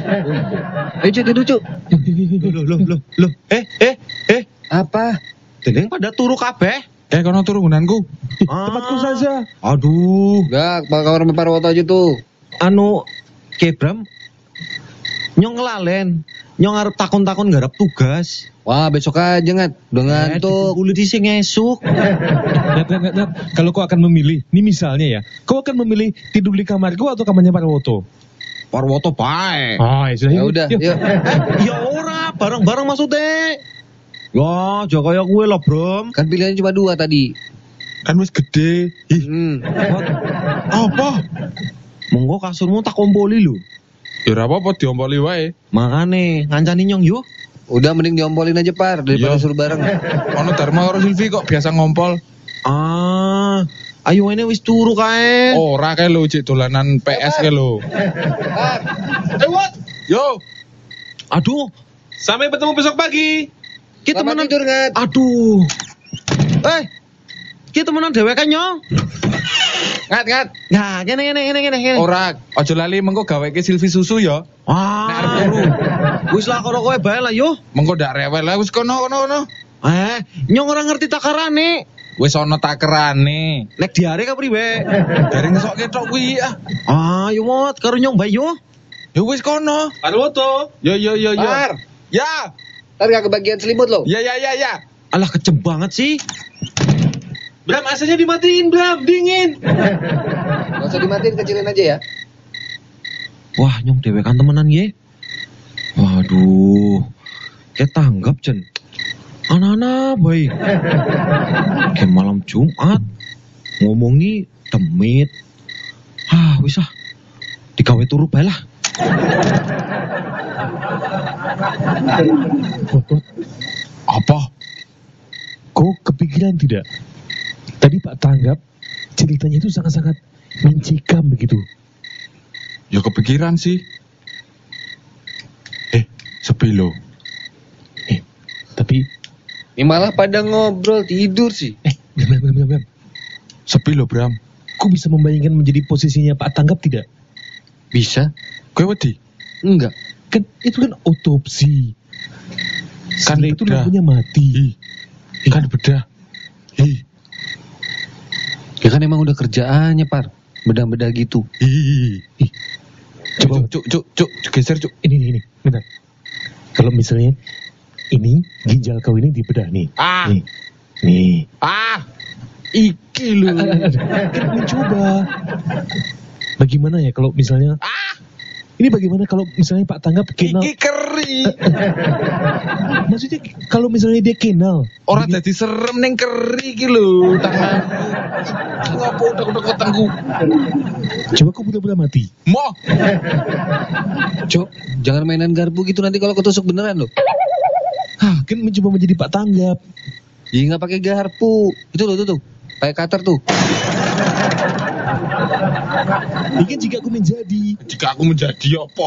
Ayo Cuk, tidur Cuk. Loh, loh, loh, loh. Eh, eh, eh. Apa? Deneng pada turu kabeh. Eh kono turun gunanku. Ah. Tempatku saja. Aduh. Enggak, Pak kamar Parwoto aja tuh. Anu, Kebram. Nyong ngelalen. Nyong arep takon-takon garap tugas. Wah besok aja ngat. Udah ngantuk. Kulit di sing esuk. Nat, nat, nat, nat. Kalau kau akan memilih, ini misalnya ya, kau akan memilih tidur di kamarku atau kamarnya Parwoto? Parwoto bae. Oh, ya sudah. Ya yuk. udah, Yuk. yuk. Eh, ya ora, bareng-bareng maksudnya. Ya, aja kaya gue lah, Bro. Kan pilihannya cuma dua tadi. Kan wis gede. Ih, Hmm. apa? Monggo kasurmu tak kompoli lho. Ya ora apa-apa diompoli wae. Makane ngancani nyong yo. Udah mending diompolin aja Par daripada Iya. suruh bareng. Ono Dharma karo Silvi kok biasa ngompol. Ah, ayo ini wis turu kae. Ora kae lho cek dolanan P S kae lho. Par, Yo. Aduh, Sampai bertemu besok pagi. kita Selamat temenan. tidur, Ngat. Aduh. Eh, kita temenan dhewe kan nyong. Ngat ngat. Nah, gini gini gini gini gini. Ora, ojo lali mengko gaweke Silvi susu ya. Nek arep Wah. turu. Wis lah kono kowe bae lah yo. Mengko ndak rewel lah wis kono kono kono. Eh, nyong ora ngerti takarane. Wis ana takerane. Nek diare kepriwe? Dari ngesokke tok kuwi ah. Ah, yo mot karo nyong bae yo. Ya wis kono. Arwoto. Yo yo yo yo. Par. Ya. Ntar gak kebagian selimut lo. Ya ya ya ya. Alah kejem banget sih. Bram, A C-nya dimatiin, Bram. Dingin. Gak usah dimatiin, kecilin aja ya. Wah, nyong dhewe kan temenan ye. Waduh. Kayak tanggap Jen. Anak-anak baik. Kayak malam Jumat ngomongi demit. Ah, wis ah. Digawe turu bae lah. Apa? Kau kepikiran tidak? Tadi Pak Tanggap ceritanya itu sangat-sangat mencikam begitu. Ya kepikiran sih. Eh, sepi lo. Eh, tapi Ini malah pada ngobrol, tidur sih. eh, Bram, Bram, Bram, Bram. Sepi lo, Bram. Kau bisa membayangkan menjadi posisinya Pak Tanggap tidak? Bisa? Kowe wedi? Enggak. Kan itu kan otopsi. Kan Setelah itu bedah. lampunya mati. Hi. Kan bedah. Hi. Ya kan emang udah kerjaannya, Par. Bedah-bedah gitu. Hi. Ih, Coba coba cuk cuk cuk geser cuk. ini ini ini, bentar. Kalau misalnya ini ginjal kau ini dibedah nih. Ah. Nih. Nih. Ah. Iki lo. Ah, ah, ah, kan mencoba. Bagaimana ya kalau misalnya Ah. ini bagaimana kalau misalnya Pak Tanggap kenal? Iki keri. Maksudnya kalau misalnya dia kenal. Ora Jadi- dadi serem ning keri iki lho tangan. Ngopo udah-udah ketengku. Coba kau pura-pura mati. Mo. Cok, jangan mainan garpu gitu nanti kalau ketusuk beneran loh. Hah, kan mencoba menjadi Pak Tanggap. Ya nggak pakai garpu. Itu loh tuh tuh. Pakai cutter tuh. Ini kan jika aku menjadi Jika aku menjadi apa?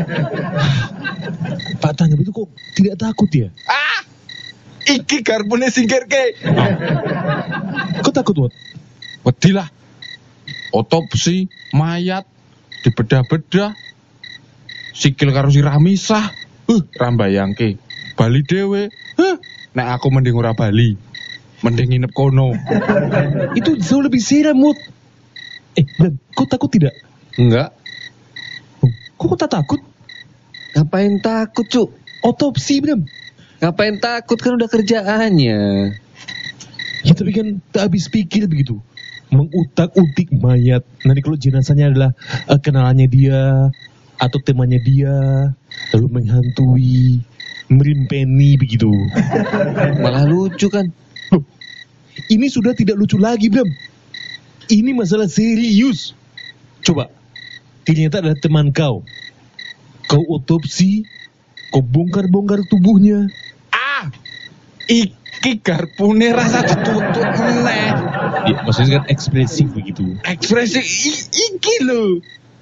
Pak Tanggap itu kok tidak takut ya? Ah. Iki garpune singkirke. Kau takut, Wat? Wedi lah. Otopsi mayat dibedah-bedah. Sikil karo sirah misah. Huh, rambayangke. Bali dhewe. Huh, nek aku mending ora bali. Mending nginep kono. Itu jauh lebih seram, Mut. Eh, Bram, kau takut tidak? Enggak. Oh, kok kau tak takut? Ngapain takut, Cuk? Otopsi, Bram. Ngapain takut, kan udah kerjaannya. Ya tapi kan tak habis pikir begitu. Mengutak-utik mayat. Nanti kalau jenazahnya adalah eh, kenalannya dia atau temannya dia, lalu menghantui, merimpeni begitu. Malah lucu kan. Loh, ini sudah tidak lucu lagi, Bram. Ini masalah serius. Coba, ternyata adalah teman kau. Kau otopsi, kau bongkar-bongkar tubuhnya. Ah. Iki garpune rasa ditutut meneh. Ya, maksudnya kan ekspresif begitu. Ekspresi i- iki lho.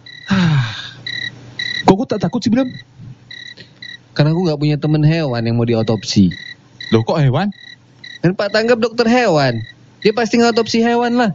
Kok kau tak takut sih, Bram? Karena aku nggak punya temen hewan yang mau diotopsi. Loh kok hewan? Dan Pak Tanggap dokter hewan. Dia pasti ngotopsi hewan lah.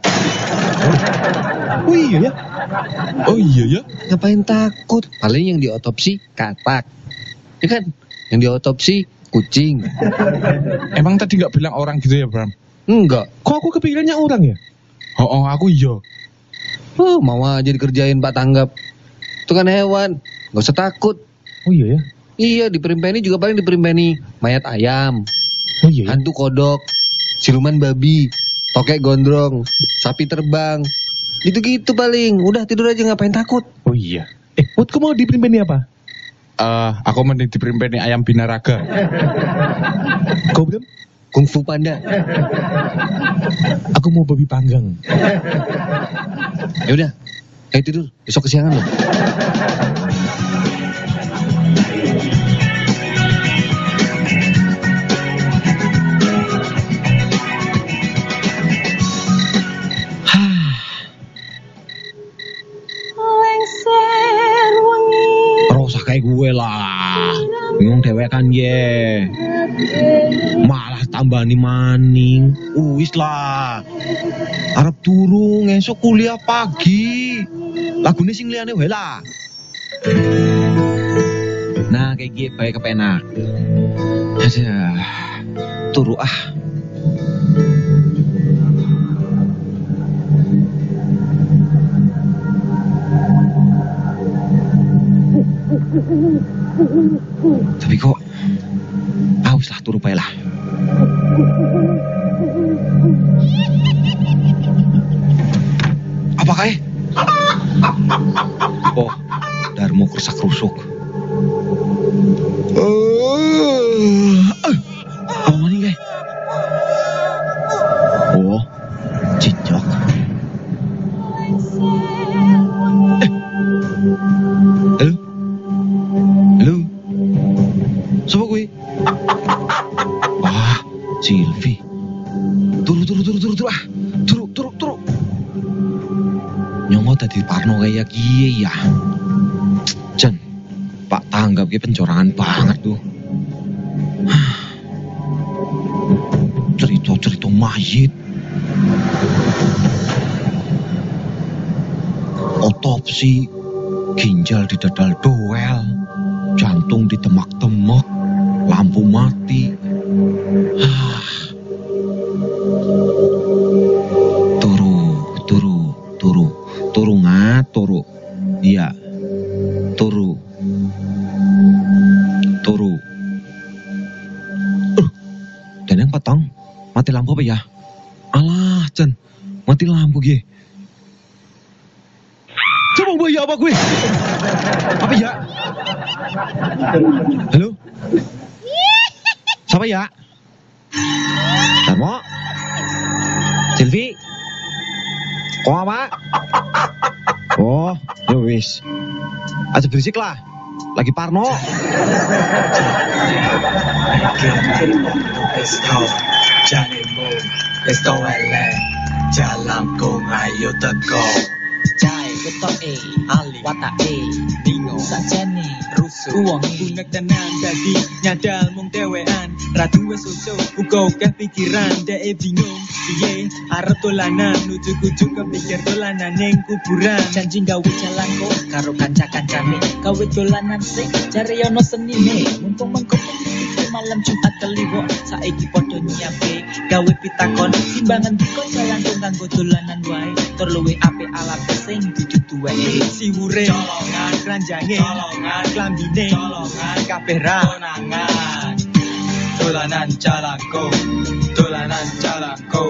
Oh iya ya. Oh iya ya. Ngapain takut? Paling yang diotopsi katak. Ya kan? Yang diotopsi kucing. Emang tadi nggak bilang orang gitu ya, Bram? Enggak. Kok aku kepikirannya orang ya? Oh, oh aku iya. Oh, mau aja dikerjain Pak Tanggap. Itu kan hewan. Gak usah takut. Oh iya ya. Iya, diperimpeni juga paling diperimpeni mayat ayam, Oh iya ya. hantu kodok, siluman babi, tokek gondrong, sapi terbang. Gitu-gitu paling. Udah tidur aja, ngapain takut? Oh iya. Eh, Wat, kau mau diperimpeni apa? Eh, aku mending diperimpeni ayam binaraga. Kau Bram? Kung Fu Panda. Aku mau babi panggang. Ya udah, ayo tidur. Besok kesiangan loh. Lengser wengi Rosa kayak gue lah. Nyong dewekan ye. Malah tambani maning. Wis lah. Arep turu esuk kuliah pagi. Lagune sing liyane wae lah. Nah, kayak gitu bae kepenak. Aduh. Turu ah. Tapi kok aus lah turu bae lah. Apa kae? Oh, Darmo kerusak-kerusuk. Uh, uh, apa maning kae? Oh, cicok. Eh. Halo? Halo? Siapa kuwi? Wah, Silvi. Turu, turu, turu, turu, turu, ah. Turu, turu, turu. Nyongo tadi parno kayak gie ya. Jen, Pak tanggap ke pencorangan banget tuh. Cerita-cerita mayit. Otopsi, ginjal di dadal doel, jantung di temak-temak, lampu mati. Turu, turu, turu, turu ngat, turu. Iya, turu, turu. Uh, dan yang petang, mati lampu apa ya? Alah, Cen, mati lampu gie. Coba bayi apa gue? Apa ya? Halo? Siapa ya? Darmo? Silvi? Kok apa? Oh, ya wis. Aja berisik lah. Lagi parno. Jalanku ayo teko. Jai ketoke ali watake bingung sajane rusuh wong bunek tenan dadi nyadal mung dhewean ra duwe susu uga akeh pikiran dhek bingung piye arep dolanan nuju-nuju kepikir dolanan ning kuburan janji gawe jalanku karo kanca-kancane gawe dolanan sik jare ono senine mumpung mengko malam Jumat kliwok saiki padha nyiapke gawe pitakon timbangan diko jalan kanggo dolanan wae tur luwe apik alat sing dudu duweke siwure colongan kranjange colongan klambine colongan kabeh ra konangan dolanan jalanku dolanan jalanku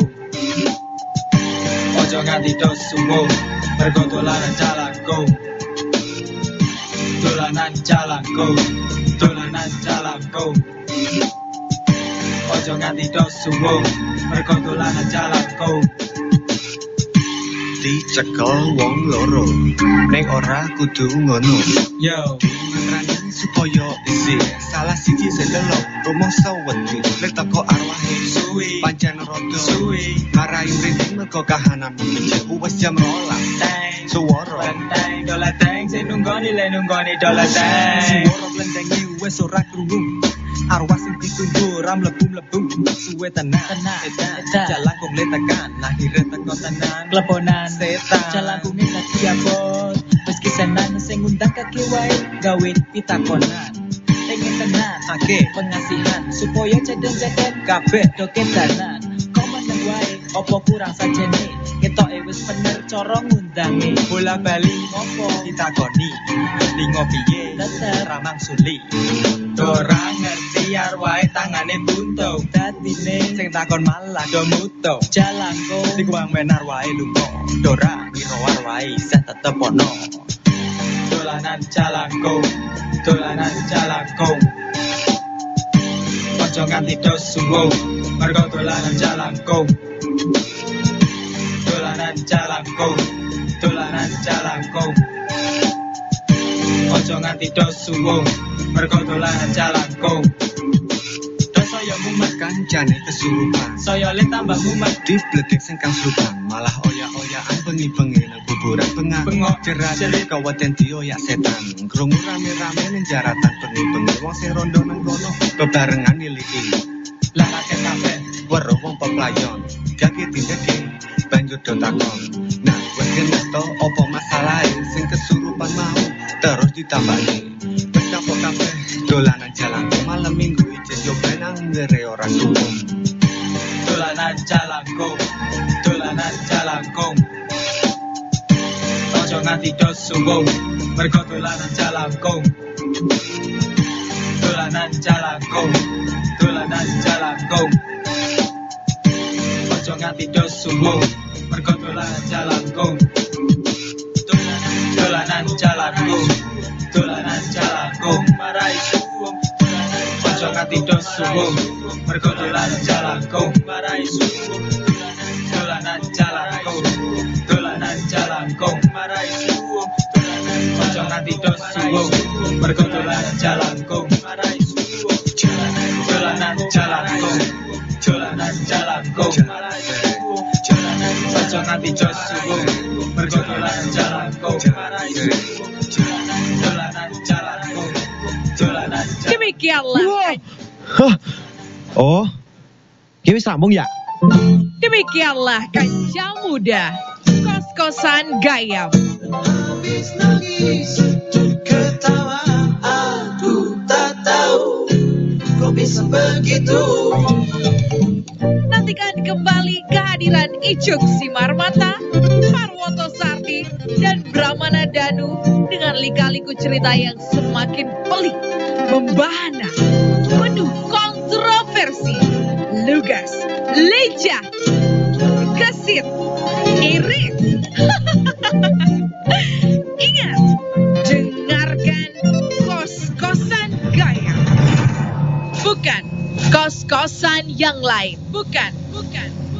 ojo nganti dos subuh mergo dolanan jalanku dolanan jalanku dolanan jalanku ojo nganti dos subuh mergo dolanan jalanku dicekel wong loro ning ora kudu ngono yo ngerani supaya isi salah siji selelo rumangsa wedi lek teko arwahe suwi pancen rodo suwi marayu rinting mergo kahanan menjek wis jam rolas teng suwara teng dola teng sing nunggoni le nunggoni dola teng suwara blendengi wis ora krungu arwah sing ditunggu ram mlebu-mlebu suwe tenan tenan jalan kong letakan akhire teko tenan klebonan setan jalan kong dadi abot meski senan sing ngundang kaki wae gawe pitakonan pengen tenan akeh pengasihan supaya cedek-cedek kabeh dokedanan komen wae opo kurang sajene ketoke wis bener cara ngundange bola-bali opo ditakoni lingo piye teter ramang suli ora ngerti arwahe tangane buntung dadine sing takon malah do muto jalanku dikuwang menar wae lunga dora ngira arwahe set tetep ono dolanan jalanku dolanan jalanku ojo nganti dos subuh mergo dolanan jalanku dolanan jalanku dolanan jalanku ojo nganti dos subuh mergo dolanan jalanku dosa ya mumet kan jane kesurupan. Soyole tambah mumet. Di bledek sing kang slupan, malah oyak-oyakan bengi-bengi nang kuburan bengak. Bengok Jerat jerit kawaten dioyak setan. Krungu rame-rame ning jaratan bengi-bengi wong sing rondo nang kono bebarengan niliki. Lah akeh kabeh. Weruh wong peplayon, gage tindake banjur do takon. Nah, wes genah to opo masalahe sing kesurupan mau terus ditambani. Wes kapok kabeh dolanan jalan malam minggu ijen yo benang ngere ora umum. Dolanan jalangkung, dolanan jalangkung. Ojo nganti dos subuh, mergo dolanan jalangkung. Dolanan jalangkung, dolanan jalangkung. Ojo nganti dos subuh, mergo dolanan jalangkung. Dolanan jalangkung, dolanan jalangkung. Marai suwung, ojo nganti dos subuh, mergo dolanan jalangkung. Marai suwung, dolanan jalangkung, dolanan jalangkung. Marai suwung, ojo nganti dos subuh, mergo dolanan jalangkung. Marai suwung, dolanan jalangkung, dolanan jalangkung. Marai suwung, ojo nganti dos subuh, mergo dolanan jalangkung. Marai suwung, dolanan jalangkung, dolanan jalangkung. Demikianlah, Hah. Oh, ki wis rampung ya? demikianlah Kancah Muda, kos-kosan gayam. Habis nangis, ketawa, aku tak tahu kok bisa begitu. Nantikan kembali kehadiran Icuk Simarmata, Parwoto Sardi, dan Brahmana Danu dengan lika-liku cerita yang semakin pelik, membahana, penuh kontroversi, lugas, lecah, gesit, irit. Ingat, dengarkan kos-kosan gaya. Bukan kos-kosan yang lain. Bukan, bukan.